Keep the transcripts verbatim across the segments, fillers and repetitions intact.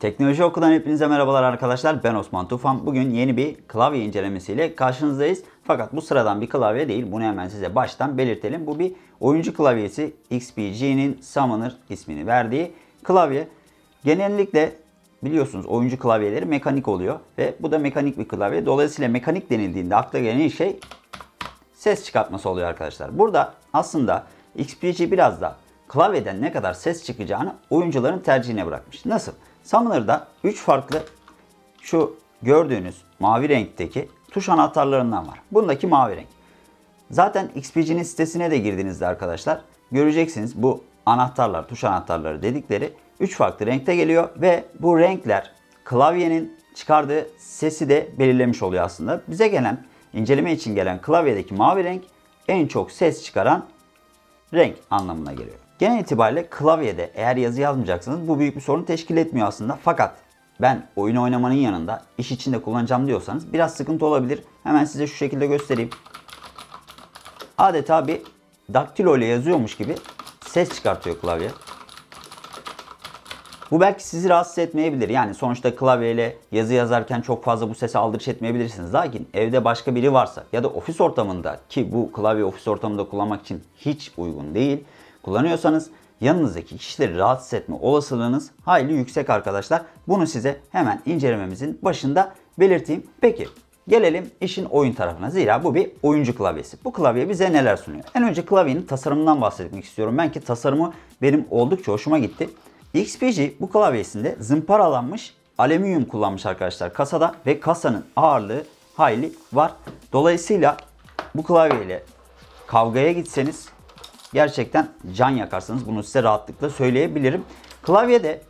Teknoloji Oku'dan hepinize merhabalar arkadaşlar. Ben Osman Tufan. Bugün yeni bir klavye incelemesiyle karşınızdayız. Fakat bu sıradan bir klavye değil. Bunu hemen size baştan belirtelim. Bu bir oyuncu klavyesi. X P G'nin Summoner ismini verdiği klavye. Genellikle biliyorsunuz oyuncu klavyeleri mekanik oluyor. Ve bu da mekanik bir klavye. Dolayısıyla mekanik denildiğinde akla gelen şey ses çıkartması oluyor arkadaşlar. Burada aslında X P G biraz da klavyeden ne kadar ses çıkacağını oyuncuların tercihine bırakmış. Nasıl? Summoner'da üç farklı şu gördüğünüz mavi renkteki tuş anahtarlarından var. Bundaki mavi renk. Zaten X P G'nin sitesine de girdiğinizde arkadaşlar göreceksiniz bu anahtarlar, tuş anahtarları dedikleri üç farklı renkte geliyor ve bu renkler klavyenin çıkardığı sesi de belirlemiş oluyor aslında. Bize gelen, inceleme için gelen klavyedeki mavi renk en çok ses çıkaran renk anlamına geliyor. Genel itibariyle klavyede eğer yazı yazmayacaksanız bu büyük bir sorun teşkil etmiyor aslında. Fakat ben oyun oynamanın yanında iş içinde kullanacağım diyorsanız biraz sıkıntı olabilir. Hemen size şu şekilde göstereyim. Adeta bir daktilo ile yazıyormuş gibi ses çıkartıyor klavye. Bu belki sizi rahatsız etmeyebilir. Yani sonuçta klavyeyle yazı yazarken çok fazla bu sese aldırış etmeyebilirsiniz. Lakin evde başka biri varsa ya da ofis ortamında, ki bu klavye ofis ortamında kullanmak için hiç uygun değil, kullanıyorsanız yanınızdaki kişileri rahatsız etme olasılığınız hayli yüksek arkadaşlar. Bunu size hemen incelememizin başında belirteyim. Peki gelelim işin oyun tarafına. Zira bu bir oyuncu klavyesi. Bu klavye bize neler sunuyor? En önce klavyenin tasarımından bahsetmek istiyorum. Ben ki tasarımı benim oldukça hoşuma gitti. X P G bu klavyesinde zımparalanmış alüminyum kullanmış arkadaşlar kasada ve kasanın ağırlığı hayli var. Dolayısıyla bu klavyeyle kavgaya gitseniz gerçekten can yakarsınız. Bunu size rahatlıkla söyleyebilirim. Klavyede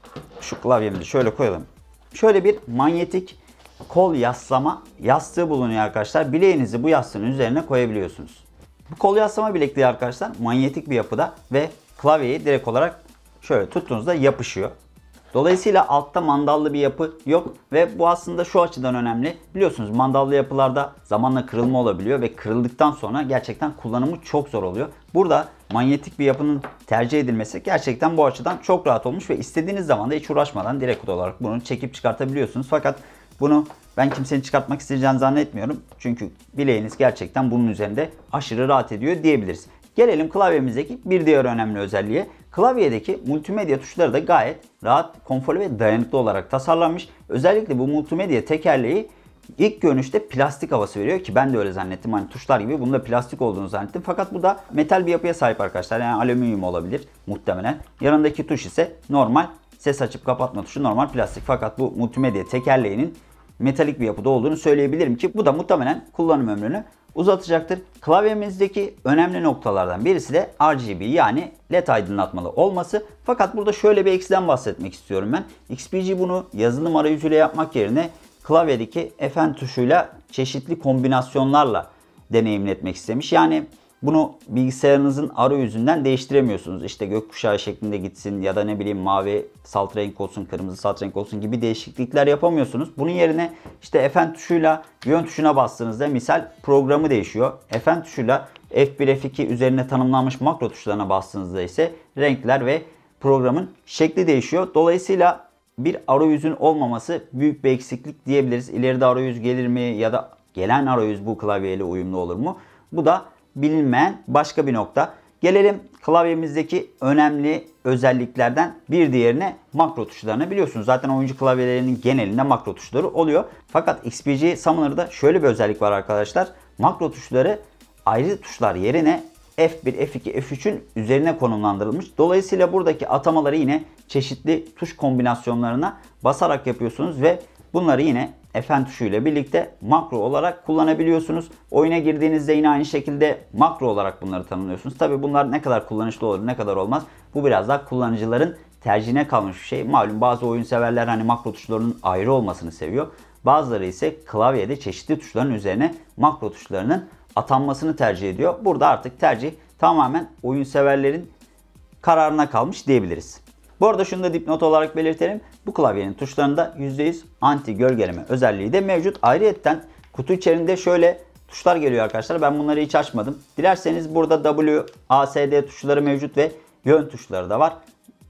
şu klavyemi de şöyle koyalım. Şöyle bir manyetik kol yaslama yastığı bulunuyor arkadaşlar. Bileğinizi bu yastığın üzerine koyabiliyorsunuz. Bu kol yaslama bilekliği arkadaşlar manyetik bir yapıda ve klavyeyi direkt olarak şöyle tuttuğunuzda yapışıyor. Dolayısıyla altta mandallı bir yapı yok ve bu aslında şu açıdan önemli. Biliyorsunuz mandallı yapılarda zamanla kırılma olabiliyor ve kırıldıktan sonra gerçekten kullanımı çok zor oluyor. Burada manyetik bir yapının tercih edilmesi gerçekten bu açıdan çok rahat olmuş ve istediğiniz zaman da hiç uğraşmadan direkt olarak bunu çekip çıkartabiliyorsunuz. Fakat bunu ben kimsenin çıkartmak isteyeceğini zannetmiyorum. Çünkü bileğiniz gerçekten bunun üzerinde aşırı rahat ediyor diyebiliriz. Gelelim klavyemizdeki bir diğer önemli özelliğe. Klavyedeki multimedya tuşları da gayet rahat, konforlu ve dayanıklı olarak tasarlanmış. Özellikle bu multimedya tekerleği ilk görünüşte plastik havası veriyor ki ben de öyle zannettim. Hani tuşlar gibi bunun da plastik olduğunu zannettim. Fakat bu da metal bir yapıya sahip arkadaşlar. Yani alüminyum olabilir muhtemelen. Yanındaki tuş ise normal ses açıp kapatma tuşu, normal plastik. Fakat bu multimedya tekerleğinin metalik bir yapıda olduğunu söyleyebilirim ki bu da muhtemelen kullanım ömrünü uzatacaktır. Klavyemizdeki önemli noktalardan birisi de R G B yani led aydınlatmalı olması. Fakat burada şöyle bir eksiden bahsetmek istiyorum ben. X P G bunu yazılım arayüzüyle yapmak yerine klavyedeki F N tuşuyla çeşitli kombinasyonlarla deneyimletmek istemiş. Yani bunu bilgisayarınızın arayüzünden değiştiremiyorsunuz. İşte gökkuşağı şeklinde gitsin ya da ne bileyim mavi salt renk olsun, kırmızı salt renk olsun gibi değişiklikler yapamıyorsunuz. Bunun yerine işte F N tuşuyla yön tuşuna bastığınızda misal programı değişiyor. F N tuşuyla F bir F iki üzerine tanımlanmış makro tuşlarına bastığınızda ise renkler ve programın şekli değişiyor. Dolayısıyla bir arayüzün olmaması büyük bir eksiklik diyebiliriz. İleride arayüz gelir mi ya da gelen arayüz bu klavyeyle uyumlu olur mu? Bu da bilinmeyen başka bir nokta. Gelelim klavyemizdeki önemli özelliklerden bir diğerine, makro tuşlarına. Biliyorsunuz zaten oyuncu klavyelerinin genelinde makro tuşları oluyor. Fakat X P G Summoner'da şöyle bir özellik var arkadaşlar. Makro tuşları ayrı tuşlar yerine F bir, F iki, F üçün üzerine konumlandırılmış. Dolayısıyla buradaki atamaları yine çeşitli tuş kombinasyonlarına basarak yapıyorsunuz ve bunları yine F N tuşu ile birlikte makro olarak kullanabiliyorsunuz. Oyuna girdiğinizde yine aynı şekilde makro olarak bunları tanımlıyorsunuz. Tabi bunlar ne kadar kullanışlı olur, ne kadar olmaz, bu biraz daha kullanıcıların tercihine kalmış bir şey. Malum bazı oyun severler hani makro tuşlarının ayrı olmasını seviyor. Bazıları ise klavyede çeşitli tuşların üzerine makro tuşlarının atanmasını tercih ediyor. Burada artık tercih tamamen oyun severlerin kararına kalmış diyebiliriz. Bu arada şunu da dipnot olarak belirtelim. Bu klavyenin tuşlarında yüzde yüz anti gölgeleme özelliği de mevcut. Ayrıyeten kutu içerisinde şöyle tuşlar geliyor arkadaşlar. Ben bunları hiç açmadım. Dilerseniz burada W, A, S, D tuşları mevcut ve yön tuşları da var.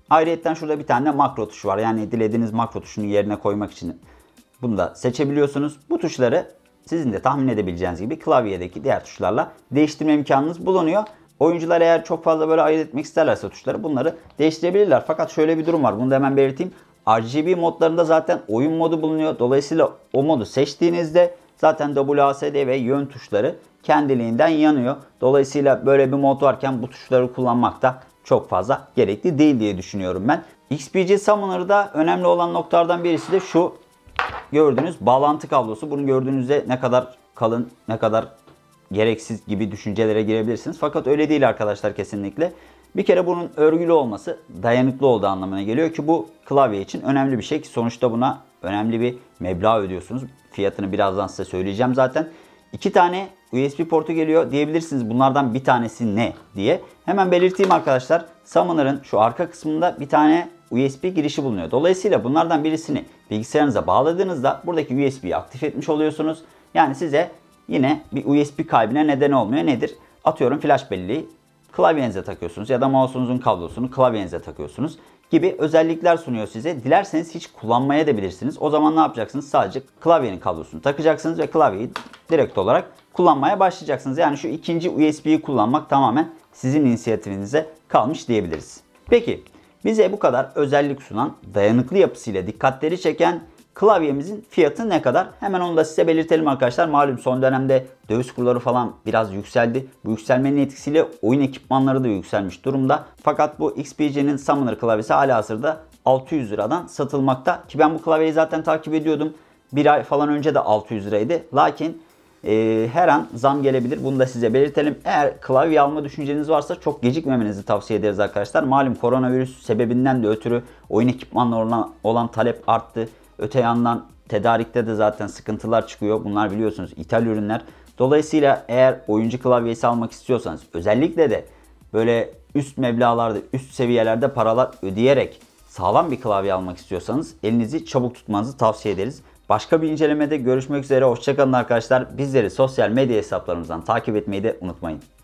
Ayrıca şurada bir tane de makro tuşu var. Yani dilediğiniz makro tuşunu yerine koymak için bunu da seçebiliyorsunuz. Bu tuşları sizin de tahmin edebileceğiniz gibi klavyedeki diğer tuşlarla değiştirme imkanınız bulunuyor. Oyuncular eğer çok fazla böyle ayırt etmek isterlerse tuşları bunları değiştirebilirler. Fakat şöyle bir durum var. Bunu da hemen belirteyim. R G B modlarında zaten oyun modu bulunuyor. Dolayısıyla o modu seçtiğinizde zaten W A S D ve yön tuşları kendiliğinden yanıyor. Dolayısıyla böyle bir mod varken bu tuşları kullanmak da çok fazla gerekli değil diye düşünüyorum ben. X P G Summoner'da önemli olan noktalardan birisi de şu gördüğünüz bağlantı kablosu. Bunu gördüğünüzde ne kadar kalın, ne kadar gereksiz gibi düşüncelere girebilirsiniz. Fakat öyle değil arkadaşlar kesinlikle. Bir kere bunun örgülü olması dayanıklı olduğu anlamına geliyor ki bu klavye için önemli bir şey ki sonuçta buna önemli bir meblağ ödüyorsunuz. Fiyatını birazdan size söyleyeceğim zaten. İki tane U S B portu geliyor diyebilirsiniz. Bunlardan bir tanesi ne diye. Hemen belirteyim arkadaşlar. Summoner'ın şu arka kısmında bir tane U S B girişi bulunuyor. Dolayısıyla bunlardan birisini bilgisayarınıza bağladığınızda buradaki U S B'yi aktif etmiş oluyorsunuz. Yani size yine bir U S B kaybına neden olmuyor. Nedir? Atıyorum flash belleği klavyenize takıyorsunuz ya da mouse'unuzun kablosunu klavyenize takıyorsunuz gibi özellikler sunuyor size. Dilerseniz hiç kullanmaya da bilirsiniz. O zaman ne yapacaksınız? Sadece klavyenin kablosunu takacaksınız ve klavyeyi direkt olarak kullanmaya başlayacaksınız. Yani şu ikinci U S B'yi kullanmak tamamen sizin inisiyatifinize kalmış diyebiliriz. Peki bize bu kadar özellik sunan, dayanıklı yapısıyla dikkatleri çeken klavyemizin fiyatı ne kadar? Hemen onu da size belirtelim arkadaşlar. Malum son dönemde döviz kurları falan biraz yükseldi. Bu yükselmenin etkisiyle oyun ekipmanları da yükselmiş durumda. Fakat bu X P G'nin Summoner klavyesi halihazırda altı yüz liradan satılmakta. Ki ben bu klavyeyi zaten takip ediyordum. Bir ay falan önce de altı yüz liraydı. Lakin e, her an zam gelebilir. Bunu da size belirtelim. Eğer klavye alma düşünceniz varsa çok gecikmemenizi tavsiye ederiz arkadaşlar. Malum koronavirüs sebebinden de ötürü oyun ekipmanlarına olan, olan talep arttı. Öte yandan tedarikte de zaten sıkıntılar çıkıyor. Bunlar biliyorsunuz ithal ürünler. Dolayısıyla eğer oyuncu klavyesi almak istiyorsanız özellikle de böyle üst meblağlarda, üst seviyelerde paralar ödeyerek sağlam bir klavye almak istiyorsanız elinizi çabuk tutmanızı tavsiye ederiz. Başka bir incelemede görüşmek üzere. Hoşçakalın arkadaşlar. Bizleri sosyal medya hesaplarımızdan takip etmeyi de unutmayın.